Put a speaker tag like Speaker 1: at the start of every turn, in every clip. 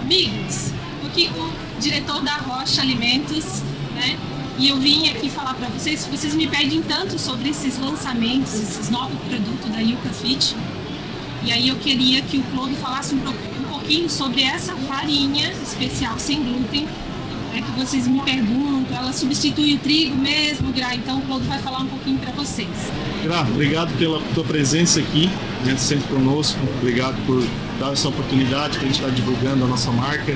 Speaker 1: Amigos, aqui com o diretor da Rocha Alimentos, né? E eu vim aqui falar para vocês, vocês me pedem tanto sobre esses lançamentos, esses novos produtos da Yuka Fit. E aí eu queria que o Claude falasse um pouquinho sobre essa farinha especial sem glúten, que vocês me perguntam, ela substitui o trigo mesmo, Gra? Então o Claude vai falar um pouquinho para vocês.
Speaker 2: Gra, obrigado pela tua presença aqui, né, sempre conosco. Obrigado por dar essa oportunidade que a gente está divulgando a nossa marca.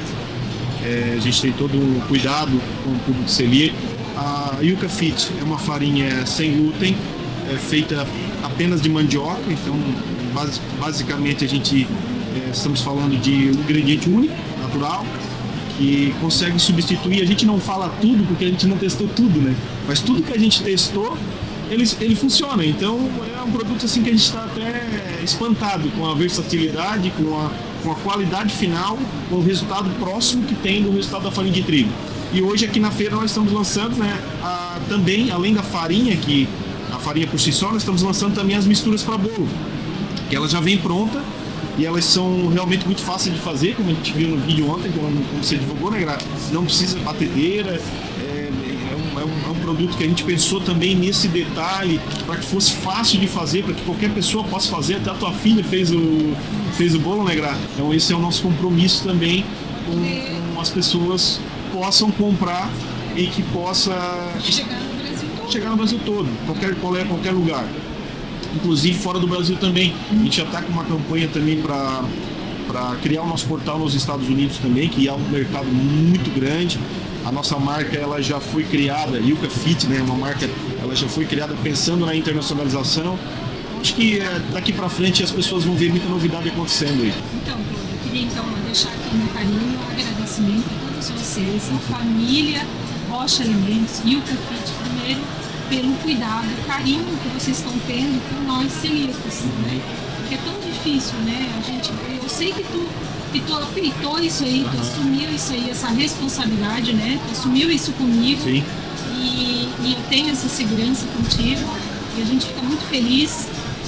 Speaker 2: A gente tem todo um cuidado com o público celíaco. A Yuka Fit é uma farinha sem glúten, feita apenas de mandioca, então basicamente a gente estamos falando de um ingrediente único, natural, que consegue substituir. A gente não fala tudo porque a gente não testou tudo, né? Mas tudo que a gente testou, ele funciona. Então é um produto assim que a gente está até espantado com a versatilidade, com a qualidade final, com o resultado próximo que tem do resultado da farinha de trigo. E hoje aqui na feira nós estamos lançando, né, também, além da farinha, que a farinha por si só, nós estamos lançando também as misturas para bolo, que ela já vem pronta e elas são realmente muito fáceis de fazer, como a gente viu no vídeo ontem, como você divulgou, né, não precisa batedeira. É um produto que a gente pensou também nesse detalhe, para que fosse fácil de fazer, para que qualquer pessoa possa fazer. Até a tua filha fez o bolo, né, Gra? Então esse é o nosso compromisso também com as pessoas possam comprar e que possa chegar no Brasil todo, qualquer lugar, inclusive fora do Brasil também. A gente já está com uma campanha também para criar o nosso portal nos Estados Unidos também, que é um mercado muito grande. A nossa marca ela já foi criada, Yuka Fit, né, uma marca, ela já foi criada pensando na internacionalização. Acho que daqui para frente as pessoas vão ver muita novidade acontecendo aí.
Speaker 1: Então, eu queria deixar aqui meu carinho, um agradecimento a todos vocês, a família Rocha Alimentos, Yuka Fit, primeiro pelo cuidado, carinho que vocês estão tendo com nós celíacos, né? Porque é tão difícil, né? Eu sei que tu aceitou isso aí, tu assumiu isso aí, essa responsabilidade, né? Tu assumiu isso comigo.
Speaker 2: Sim.
Speaker 1: E eu tenho essa segurança contigo e a gente fica muito feliz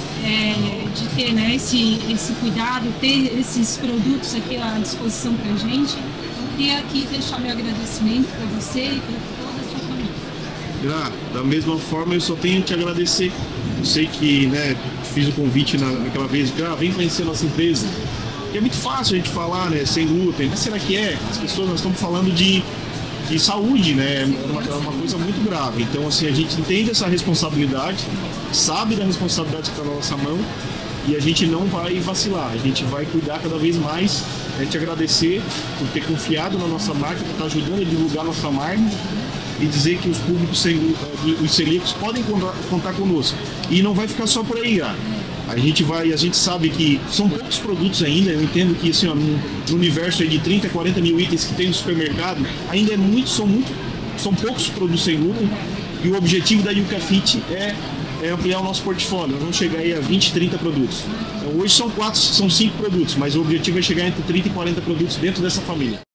Speaker 1: de ter, né, esse cuidado, ter esses produtos aqui à disposição pra gente. Eu queria aqui deixar meu agradecimento para você e para toda a sua família.
Speaker 2: Gra, da mesma forma eu só tenho que te agradecer. Eu sei que, né, fiz o convite naquela vez, Gra, vem conhecer a nossa empresa. E é muito fácil a gente falar, né, sem glúten, mas será que é? As pessoas, nós estamos falando de saúde, né, é uma coisa muito grave. Então, assim, a gente entende essa responsabilidade, sabe da responsabilidade que está na nossa mão e a gente não vai vacilar, a gente vai cuidar cada vez mais. A gente agradecer por ter confiado na nossa marca, por estar ajudando a divulgar a nossa marca e dizer que os públicos os celíacos podem contar conosco. E não vai ficar só por aí, a gente sabe que são poucos produtos ainda. Eu entendo que assim, no universo aí de 30, 40 mil itens que tem no supermercado, ainda são poucos produtos sem glúten. E o objetivo da Yuka Fit é ampliar o nosso portfólio. Nós vamos chegar aí a 20, 30 produtos. Então, hoje são 5 produtos, mas o objetivo é chegar entre 30 e 40 produtos dentro dessa família.